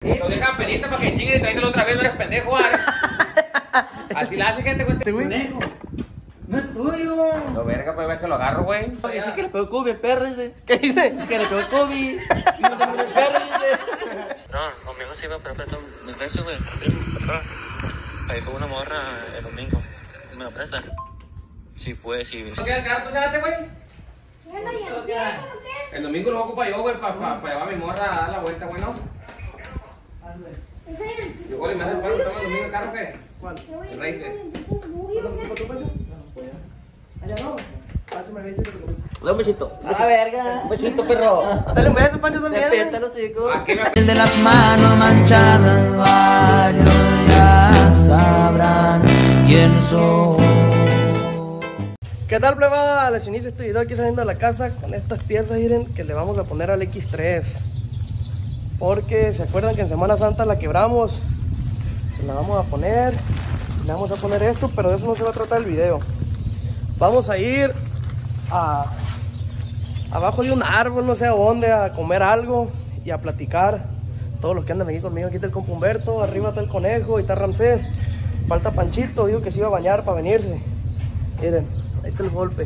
Lo dejan penita para que chingue y tráetelo otra vez, no eres pendejo, ¿vale? Así la hace gente, güey. Conejo. No es tuyo. Lo verga, pues ves que lo agarro, güey. Dice que le pegó COVID el perro ese. ¿Qué dice? Dice que le pegó COVID. Y no te murió el perro dice. No, conmigo se iba a prestar mi precio, güey. Ahí con una morra el domingo. ¿Me lo prestas? Sí, pues, sí. ¿No quieres quedar tú, chárate, güey? El domingo lo ocupa yo, güey, para llevar a mi morra a dar la vuelta, güey, ¿no? Yo, güey, me hace el paro, toma el domingo el carro, ¿qué? ¿Cuál? El Racer. Allá no. Pásame el beso. Un besito. A la verga. Un besito, perro. Dale un beso, Pancho, también. Despierta los hijos. Aquí me El de las manos manchadas, varios ya sabrán quién soy. ¿Qué tal, plebada? Les inicio este video aquí saliendo de la casa con estas piezas, miren, que le vamos a poner al X3. Porque se acuerdan que en Semana Santa la quebramos. Se la vamos a poner. Le vamos a poner esto, pero de eso no se va a tratar el video. Vamos a ir abajo de un árbol, no sé a dónde, a comer algo y a platicar. Todos los que andan aquí conmigo, aquí está el compa Humberto, arriba está el conejo y está Ramsés. Falta Panchito, digo que se iba a bañar para venirse. Miren, ahí está el golpe.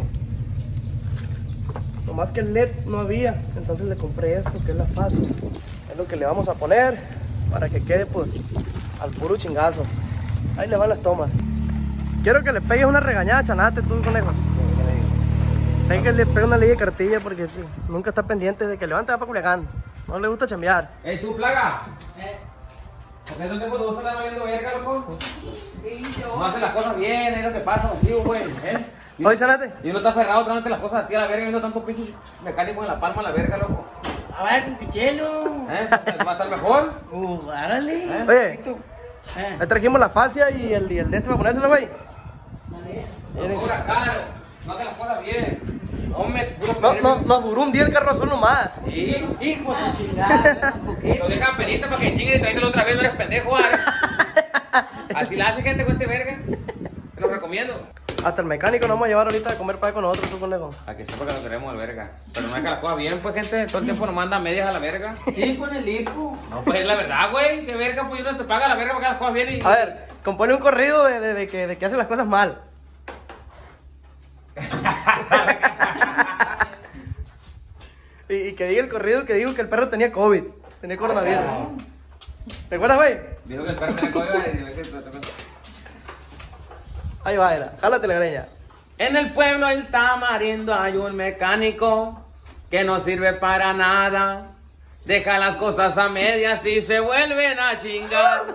Nomás que el LED no había, entonces le compré esto que es la fácil. Es lo que le vamos a poner para que quede pues al puro chingazo. Ahí le van las tomas. Quiero que le pegues una regañada a Chanate, tú, conejo. Pégale, pega una ley de cartilla porque sí, nunca está pendiente de que levante para Culiacán. No le gusta chambear. ¡Ey, tú, plaga! ¿Por qué no te gusta estar valiendo verga, loco? No hace las cosas bien, es lo que pasa contigo, güey. Oye, Chanate. Y uno está aferrado trayéndote las cosas a ti a la verga y no tantos pinches mecánicos en la palma a la verga, loco. A ver, con pichelo. ¿Va a estar mejor? Árale. Oye, ahí trajimos la fascia y el de este para ponérselo, güey. No cobra caro, no hace las cosas bien. Hombre, puro No duró un día el carro azul nomás. Sí. Hijo de chingada. Lo dejan penita para que chingue y tráetelo otra vez, no eres pendejo, ¿vale? Así la hace gente con este verga. Te lo recomiendo. Hasta el mecánico nos vamos a llevar ahorita a comer pan con nosotros, tú, conejo. A que sepa que lo queremos al verga. Pero no es que las cosas bien, pues, gente. Todo el tiempo nos manda medias a la verga. Sí, con el hipo. No, pues es la verdad, güey. De verga, pues uno te paga la verga para que las cosas bien y... A ver, compone un corrido de que hace las cosas mal. y que diga el corrido que digo que el perro tenía COVID, tenía coronavirus. ¿Te acuerdas, güey? Dijo que el perro tenía código y... Ahí va, era. Jálate la greña. En el pueblo del Tamarindo hay un mecánico que no sirve para nada. Deja las cosas a medias y se vuelven a chingar.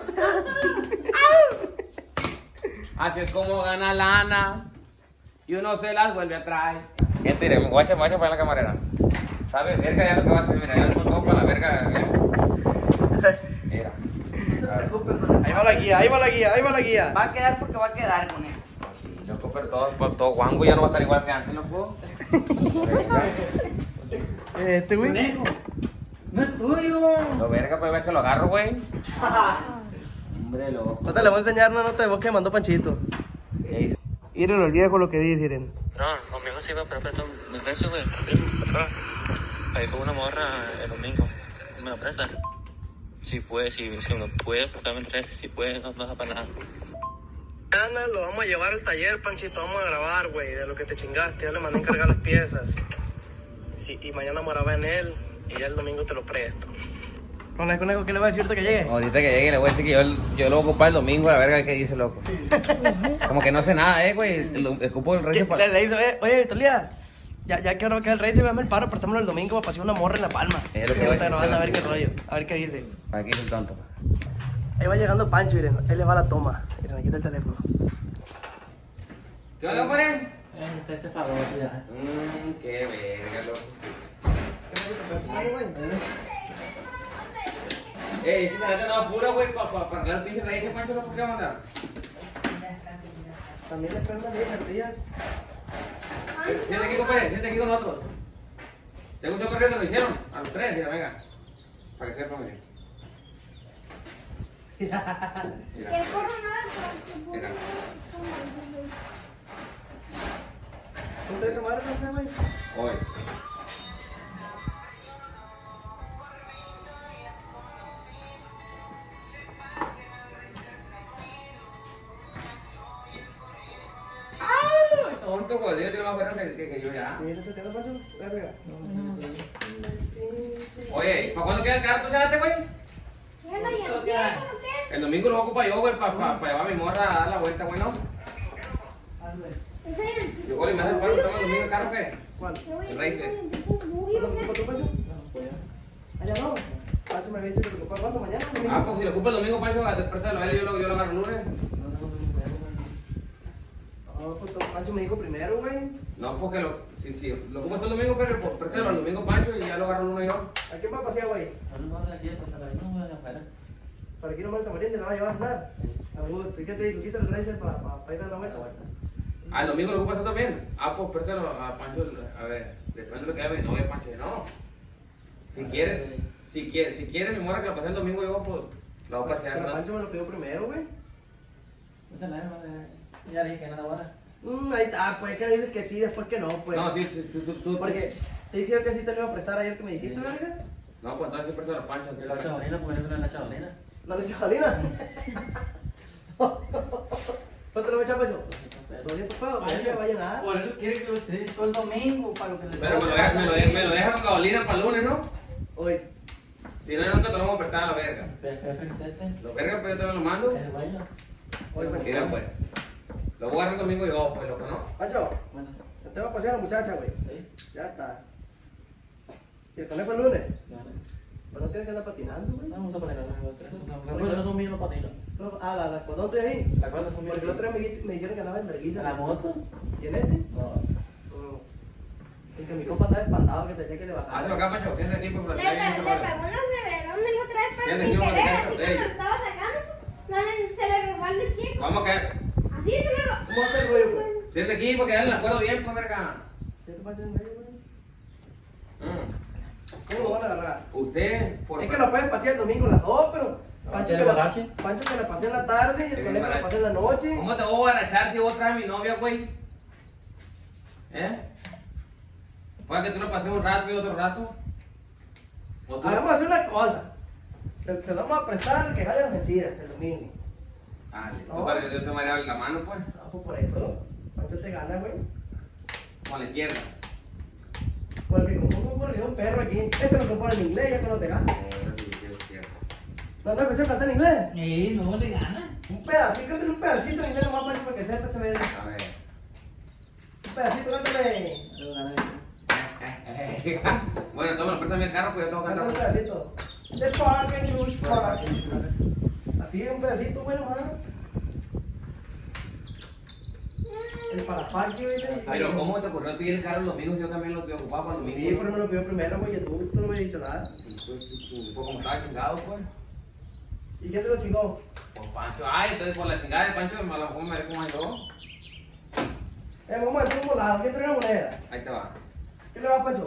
Así es como gana lana y uno se las vuelve a traer. Gente, mire, guacha para la camarera. ¿Sabes? Verga ya lo que va a hacer, mira, ya todo para la verga. Mira. Ahí va la guía, ahí va la guía, ahí va la guía. Va a quedar porque va a quedar con él. Sí, loco, pero todo guango ya no va a estar igual que antes, loco. Este, güey. Conejo. No es tuyo. Lo verga, pues ves que lo agarro, güey. Hombre, loco. No te le voy a enseñar una nota de voz que mandó Panchito. Miren el viejo lo que dice, miren. No, conmigo se iba a prestar mi precio, güey. Ahí con una morra el domingo. ¿Me lo prestas? Sí, pues, si uno puede prestarme el precio, si puede, no pasa para nada. Mañana lo vamos a llevar al taller, Panchito, vamos a grabar, güey, de lo que te chingaste. Ya le mandé a encargar las piezas. Sí, y mañana moraba en él y ya el domingo te lo presto. Conejo, ¿qué le voy a decir ahorita que llegue? Ahorita que llegue le voy a decir que yo lo voy a ocupar el domingo, la verga que dice, loco. Como que no sé nada, güey. El cupo del rey para... Le dice, oye, Vitolia, ya que ahora que el rey se ve el paro, prestámoslo el domingo para pasar una morra en la palma. Es lo que voy a decir. A ver qué rollo, a ver qué dice. Aquí es el tonto. Ahí va llegando Pancho, miren, ahí le va la toma. Miren, aquí está el teléfono. ¿Qué onda, compadre? Este favor, ya. Qué verga, loco. Ey, que se la tengo pura, güey, para arreglar el pinche raíz de Pancho, loco, ¿qué onda? También le prendo la tía. Siente aquí, compadre, siente aquí con nosotros. ¿Te gustó el correo que lo hicieron? A los tres, mira, venga. Para que sepan, miren. Mira. Mira. ¿Usted tomar café, güey? Hoy. tu jodido tiene más fuerza que yo ya. ¿Y eso te lo Pancho? Verga. Oye, ¿para cuándo queda el carro? ¿Tú salaste, güey? El domingo lo voy a ocupar yo, güey, para llevar a mi morra a dar la vuelta, güey, ¿no? Yo, güey, me hace el paro, toma el domingo el carro, ¿qué? ¿Cuál? El Racer. ¿Cuándo ocupas tú, Pancho? Allá no. Pancho me había dicho que lo ocupaba cuando mañana. Ah, pues si lo ocupa el domingo, Pancho, despertalo a él y yo lo agarro el lunes. No, pues Pancho me dijo primero, güey. No, porque si lo ocupas tú el domingo, pero pues préstalo al domingo, Pancho, y ya lo agarro el lunes yo. ¿A quién va a pasear, güey? ¿Para qué no me tamarindo? ¿Le va a llevar a cenar? A gusto. ¿Y qué te dijo? Quita el Racer para ir a la vuelta. Ah, el domingo lo ocupas tú también. Ah, pues préstalo a Pancho, a ver, depende de lo que haga mi novia, Pancho. No. Si quieres mi morra que la pase el domingo, yo pues la voy a pasear. Pero ¿no? Pancho me lo pidió primero, güey. Ya dije que nada ahora. Ahí está, pues que dices que sí, después que no, pues. No, sí, tú. Porque te dije que sí te lo iba a prestar ayer que me dijiste, verga. No, pues entonces sí préstalo a Pancho. aunque La sea- chavalina, porque no es la chavalina. ¿La leche jalina? ¿Cuánto le voy a echar, Pancho? ¿200 pesos? ¿Que ya va a llenar? Por eso quiere que lo esté todo el domingo para lo que le Pero me lo dejan con gasolina para el lunes, ¿no? Hoy. Si no, nunca te lo vamos a prestar a la verga. Perfecto. Los vergas, pues yo te lo mando. Es el baño. Hoy, pues. Mira, pues. Lo voy a agarrar el domingo yo, pues, loco, ¿no? Pancho, Bueno, te va a pasear a la muchacha, güey. ¿sí? Ya está. ¿Y el conejo el lunes? Vale. Pues no tienes que andar patinando, güey. No me gusta poner los ruedos son míos, los patinos. No, la ¿cuándo estoy ahí? ¿La cuerda son míos? Porque el otro día me dijeron que andaba en verguilla. ¿La moto? ¿Quién es este? No. Oh. Es que mi compa estaba espantado que tenía que le Hazlo bajar. acá, Pancho, tienes tiempo para Le platicar. pegó un acelerón de otra vez, pero Sí, sin sí, querer, sí, así sí. como lo estaba sacando, se le robó el pie. Vamos a caer. Así se le robó. ¿Cómo está el rollo, pues? Siente aquí porque ya le acuerdo bien, pues, verga. ¿Qué te pasa en medio, güey? Mm. ¿Cómo lo van a agarrar? Usted, por Es que lo pueden pasear el domingo las dos, pero Pancho ¿Tiene que, borrache? Pancho que la pasé en la tarde y el Tiene conejo la borrache. pasé en la noche. ¿Cómo te voy a barrachar si vos traes a mi novia, güey? ¿Eh? Puede que tú la pases un rato y otro rato. O tú- Vamos a hacer una cosa. Se lo vamos a prestar que jale las vencidas el domingo. Dale, No. tú para que yo te mareaba la mano, pues. No, pues por eso. Pancho te gana, güey. Como a la izquierda. Porque como un corrido un perro aquí. Este lo compone en inglés, ya que no te gana. Sí, es cierto. ¿No te escuchas cantar en inglés? No le gana. Un pedacito, cántale un pedacito en inglés nomás, Pancho, para que sepa este video. A ver. Un pedacito, cántale. Bueno, toma, préstame el carro, pues yo tengo que Cántale un cantar. pedacito. The park and choose for us. Así, un pedacito, bueno, mano. El parafaquio, ¿viste? Pero, ¿cómo te ocurrió pedir el carro los domingos si yo también lo ocupaba para los Sí, domingos? pero me lo pidió primero, porque tú no me habías dicho nada. Pues como estaba chingado, pues. ¿Y qué te lo chingó? Por Pancho. Ay, entonces por la chingada de Pancho, a lo mejor me veré como hay dos. Vamos a hacer un volado, ¿qué trae una moneda? Ahí te va. ¿Qué le va a Pancho?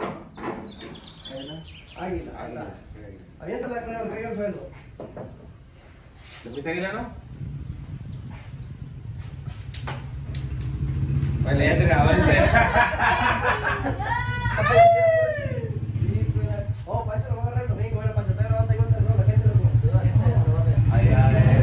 Águila, ahí Águila. está. Aviéntala con el que caiga al suelo. ¿Le fuiste águila, no? Vale, ya te grabaste. Sí, pues. Oh, Pancho lo va a agarrar el domingo, bueno, Pancho está grabando ahí con el la gente lo Ay,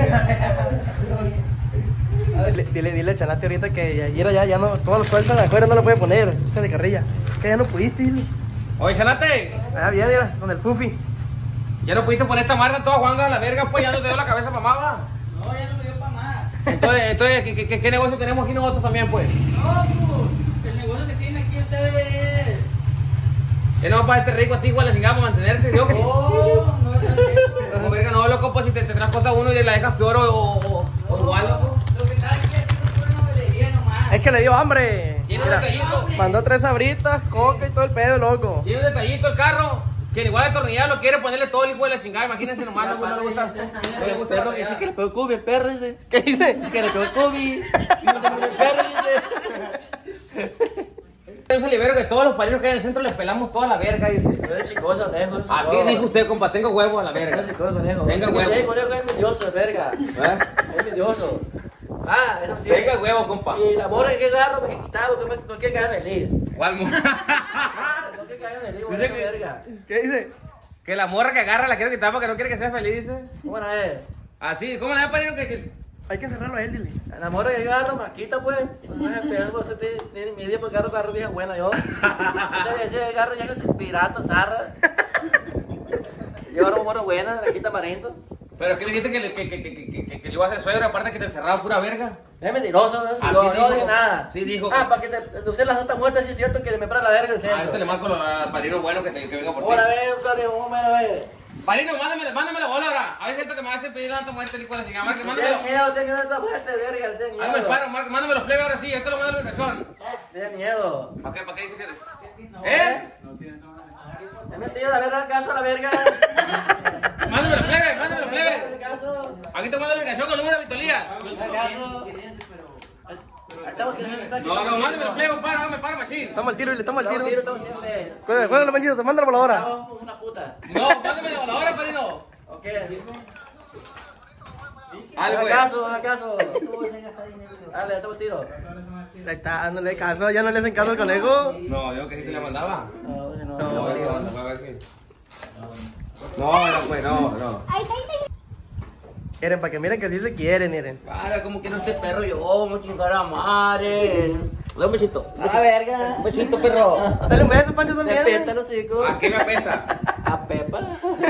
Dile a Chanate ahorita que ayer ya no, todos los sueltos de afuera no lo puede poner, esta de carrilla. Que ya no pudiste, dile. Oye, Chanate, Ah, bien, mira, con el Fufi. ya no pudiste poner esta marca toda Juanga a la verga, pues ya no te dio la cabeza mamá. No, ya no me dio para más. Entonces ¿qué negocio tenemos aquí nosotros también, pues? No, pues, el negocio que tiene aquí ustedes. ¿Qué no para este rico a ti, igual le chingamos para mantenerte, Dios? No es eso. Como verga, no, loco, pues si te traes cosas uno y la dejas peor o igual, loco. Lo que está aquí es una novelería nomás. Es que le dio hambre. Tiene un Mira, detallito. mandó 3 sabritas, coca y todo el pedo, loco. Tiene un detallito el carro. Que igual el atornillado lo quiere ponerle todo el hijo de la chingada. Imagínense nomás, no le gusta. No le gusta la Dice que rayada. le pegó COVID el perro, dice. ¿Qué dice? Dice que le pegó COVID. Y no se murió el perro, dice. Yo soy libero que todos los palinos que hay en el centro les pelamos toda la verga, dice. No es chicoso, conejo. Así dijo usted, compa, tengo huevos a la No verga. es chicoso, conejo. Tenga huevo. El conejo es envidioso, de verga. ¿Eh? Es envidioso. Ah, eso tiene. Tenga huevos, compa. Y la morra que agarro me quitaba porque no quiere que haga feliz. ¿Cuál morra? No quiere que haga feliz, Dice bueno, que- verga. ¿Qué dice? Que la morra que agarra la quiere quitar porque no quiere que sea feliz, dice. ¿Cómo la es? Así, ¿cómo le da palino que Hay que encerrarlo a él, dile. Enamora que agarro, maquita pues. No es pedazo, você tem media porque agarro vieja buena yo. Ese agarro ya es pirata, zarra. Yo agarro morra buena, la quita marindo. Pero ¿qué dijiste que le iba a hacer suegro? Aparte que te encerraba pura verga. Es mentiroso, ¿no? Así No dijo. dije nada. Sí dijo. Ah, para que te usted las otras muertas, sí es cierto que me para la verga. Ah, este le marco al padrino bueno que venga por ti. Ahora ve, vamos a ver. Padrino, mándame la bola ahora. A ver si es cierto que me vas a pedir tanta muerte, Nicolás. Mándamelo. Ten miedo de esta muerte, verga, ten miedo. Hazme el paro, mándame los plebes ahora sí. Esto lo mando a la ubicación. Ten miedo. ¿Para qué dice que...? Me he metido la verga al caso a la verga. Mándame los plebes, mándame los plebes. El caso. Aquí te mando la ubicación con el número de Vitolía. El caso. No, mándame los plebes, paro, machín. Toma el tiro, dile, toma el tiro. Estamos siempre. Cuélgale, Panchito, te manda la voladora. Estamos una puta. No, mándame la voladora, padrino. Ok. Dale, Haz pues. caso, haz caso. Dale, estamos tiro. Ahí está, no le caso, ya no le hacen caso al conejo. No, digo que sí te la mandaba. No, no, No, a ver si. No, pues, no. Ahí está. Miren, para que miren que sí se quieren, miren. Para, como que no este perro yo, me chingar a madre. Dame un besito. A la verga. Un besito, perro. Dale un beso, Pancho, Me también. apesta los hijos. ¿A qué me apesta? A Pepa.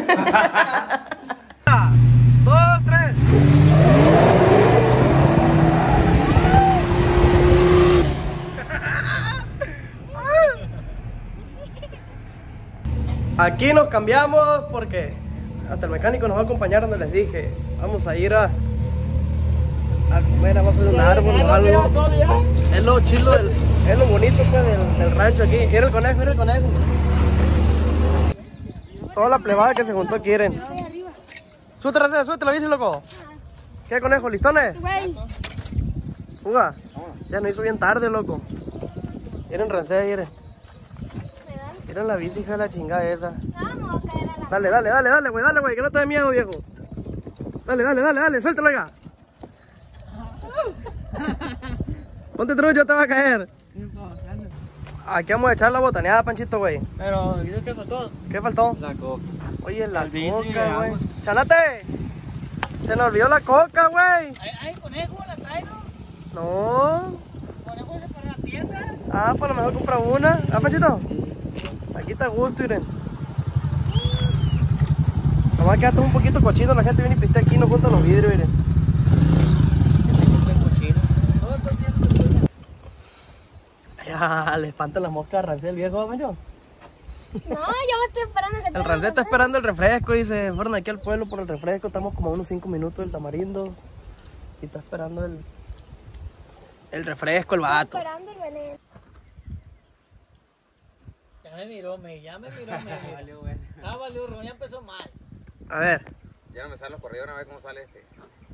2, 3. Aquí nos cambiamos porque hasta el mecánico nos va a acompañar donde les dije. Vamos a ir a comer abajo de un árbol o algo. Es lo chilo, es lo bonito pues, del rancho aquí. Mira el conejo, mira el conejo. Toda la plebada que se juntó quieren. Súbete la bici, loco. ¿Qué conejo? ¿Listones? Güey. Fuga. Ya nos hizo bien tarde, loco. Miren rancés, miren. Miren la bici, hija de la chingada esa. Vamos a caer a la... Dale, güey, que no te dé miedo, viejo. Dale, suéltalo, oiga. Ponte trucho, te va a caer. Aquí vamos a echar la botaneada, Panchito, güey. Pero, ¿y qué faltó? ¿Qué faltó? La coca. Oye, la bici, coca, güey. vamos. ¡Chanate! Se nos olvidó la coca, güey. ¿Hay conejo? ¿La traigo? No. ¿Conejo ese para la tienda? Ah, pues a lo mejor compra una. Ah, Panchito. Aquí está a gusto, miren. Nomás que un poquito cochino, la gente viene y pistea aquí y nos junta los vidrios, miren. Ya, le espantan las moscas a Rancel, viejo, Pancho. No, yo me estoy esperando que El Rancel está esperando el refresco, dice. Fueron aquí al pueblo por el refresco, estamos como a unos 5 minutos del Tamarindo. Y está esperando el refresco, el vato. esperando el veneno. Ya me miró, valió, güey. Ah, valió, ya empezó mal. A ver. Ya no me salen los corridos, a ver cómo sale este.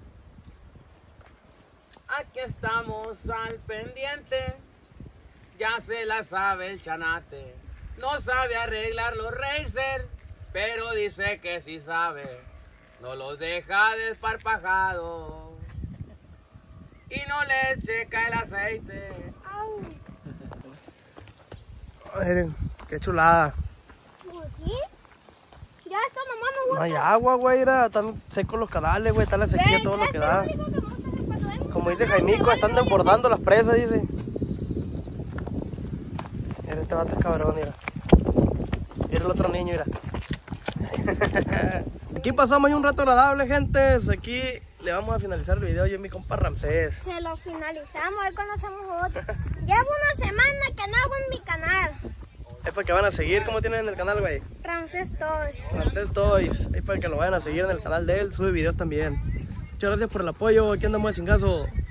Aquí estamos al pendiente, ya se la sabe el chanate. No sabe arreglar los racers, pero dice que sí sabe. No los deja desparpajados y no les checa el aceite. Miren, qué chulada. Pues sí. Ya esto nomás me No gusta. hay agua, güey, están secos los canales, güey, está la sequía, todo lo que da. Como dice Jaimico, están desbordando las presas, dice. Mira, este vato es cabrón, mira. Mira el otro niño, mira. Aquí pasamos un rato agradable, gente. Aquí le vamos a finalizar el video yo y mi compa Ramsés. Se lo finalizamos, a ver cuando hacemos otro. Llevo una semana que no hago en mi canal. Es para que van a seguir, ¿cómo tienen en el canal, güey? Ramsés Toys. Ramsés Toys. Es para que lo vayan a seguir en el canal de él, sube videos también. Muchas gracias por el apoyo, aquí andamos al chingazo.